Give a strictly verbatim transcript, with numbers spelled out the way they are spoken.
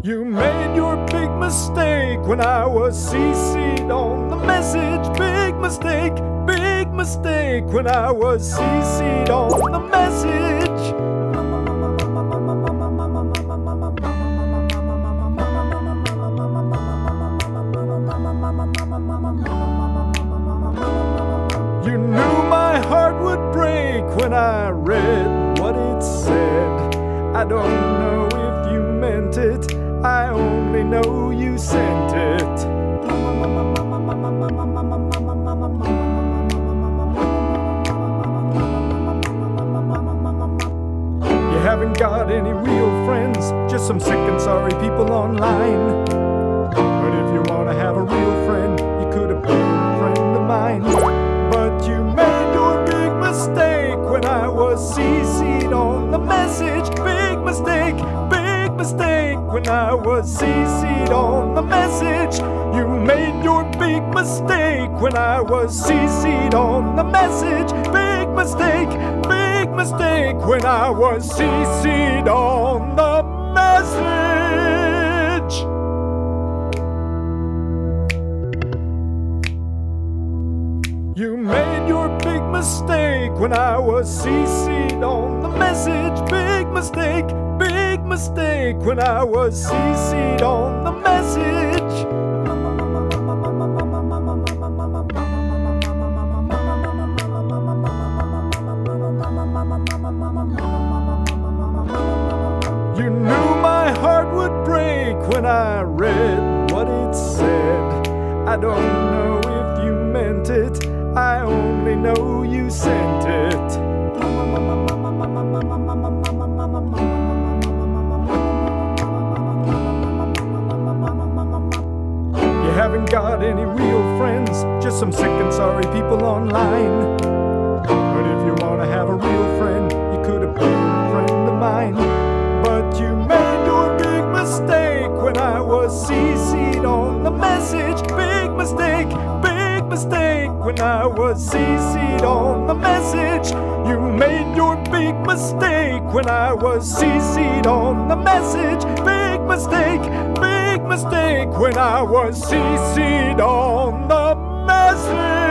You made your big mistake when I was C C'd on the message. Big mistake, big mistake when I was C C'd on the message. You knew my heart would break when I read what it said. I don't know if you meant it, I only know you sent it. You haven't got any real friends, just some sick and sorry people online. But if you want to have a real friend, you could have been a friend of mine. But you made your big mistake when I was C C'd on the message. Big mistake, big mistake when I was C C'd on the message. You made your big mistake when I was C C'd on the message. Big mistake, big mistake when I was C C'd on the message. You made your big mistake when I was C C'd on the message. Big mistake, big mistake when I was C C'd on the message. You knew my heart would break when I read what it said. I don't know if you meant it, I only know you sent it. You haven't got any real friends, just some sick and sorry people online. But if you want to have a real friend, you could have been a friend of mine. But you made your big mistake when I was C C'd on the message. Big mistake, big mistake when I was C C'd on the message. You made your big mistake when I was C C'd on the message. Big mistake, big mistake when I was C C'd on the message.